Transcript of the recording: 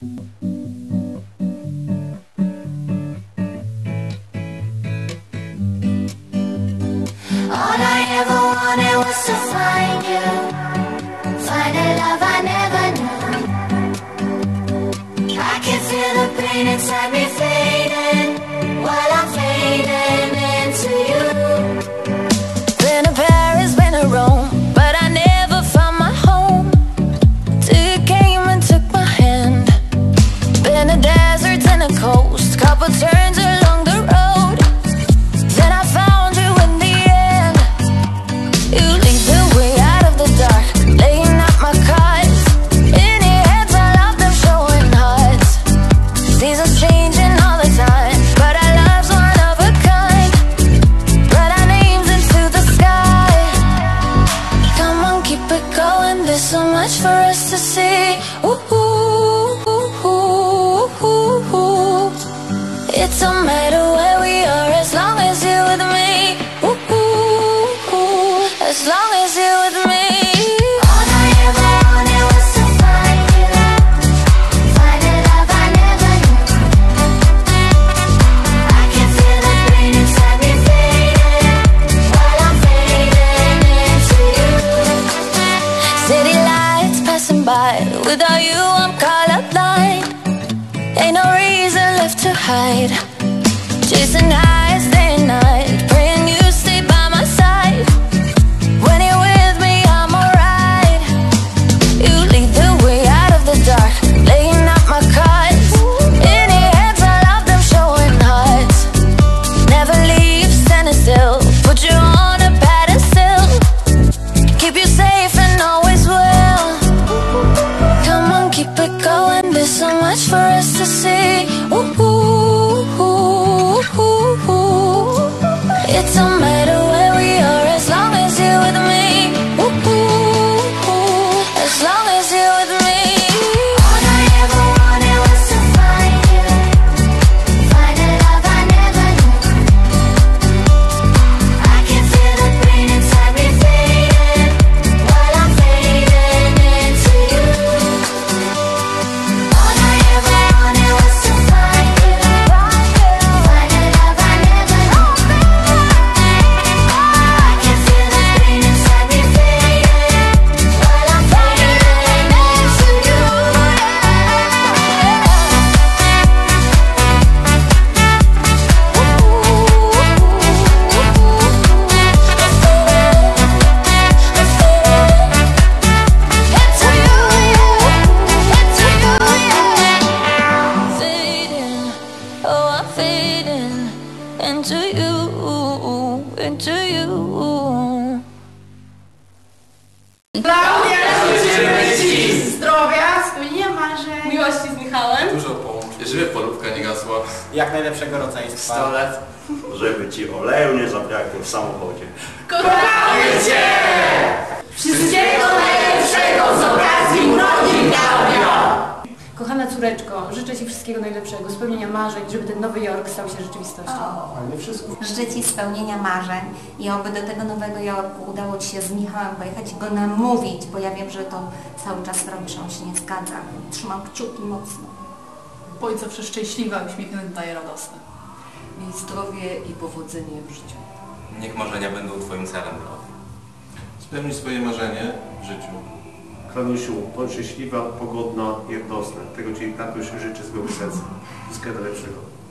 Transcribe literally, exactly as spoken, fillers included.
All I ever wanted was to find you, find a love I never knew. I can feel the pain inside me fading, while I'm fading into you. Been to Paris, been to Rome, but I never found my home till you came and took my hand. Been to deserts and the coast, couple turns along the road, then I found you in the end. You lead the way out of the dark, laying out my cards. In your hands I love them showing hearts. Seasons changing all the time, but our love's one of a kind. Write our names into the sky. Come on, keep it going, there's so much for us to see. Ooh, ooh, ooh, ooh, ooh, ooh. It don't matter where we are as long as you're with me. Ooh, ooh, ooh, as long as you're with me. All I ever wanted was to find you, find a love I never knew. I can feel the pain inside me fading, while I'm fading into you. City lights passing by, without you I'm colorblind. Ain't no reason left to hide. Chasing highs day and night, praying you stay by my side. When you're with me I'm alright. You lead the way out of the dark, laying out my cards. In your hands I love them showing hearts. Never leave standing still, put you on a pedestal. Keep you safe and always will. Come on, keep it going, there's so much for us to see. Ooh, ooh, ooh, ooh, ooh. It don't matter where we are as long as you're with me. Ooh, ooh, ooh, as long as you're with me. All I ever wanted was to find you, find a love I never knew. I can feel the pain inside me fading, while I'm fading into you. All I ever wanted was to find you, find a love I never knew. I can feel the pain inside me fading, while I'm fading into you. Fading, oh I'm fading into you, into you. Klaudia, życzymy Ci zdrowia, spełnienia marzeń, miłości z Michałem. Dużo połączeń, żeby polubka nie gasła. Jak najlepszego rodzeństwa. sto lat. Żeby ci oleju nie zabrakło w samochodzie. Kochamy Cię! Wszystkiego najlepszego z okazji urodzin, Klaudia! Kochana córeczko, życzę Ci wszystkiego najlepszego, spełnienia marzeń, żeby ten Nowy Jork stał się rzeczywistością. Ale wszystko. Życzę Ci spełnienia marzeń i oby do tego Nowego Jorku udało Ci się z Michałem pojechać i go namówić, bo ja wiem, że to cały czas robisz, on się nie zgadza. Trzymam kciuki mocno. Bądź zawsze szczęśliwa, uśmiechnięta i radosna. Miej zdrowie i powodzenie w życiu. Niech marzenia będą Twoim celem. Spełnij swoje marzenie w życiu. Klanusiu, bądź szczęśliwa, pogodna i radosna. Tego Ci tatuś życzy z głębi serca. Wszystkiego najlepszego.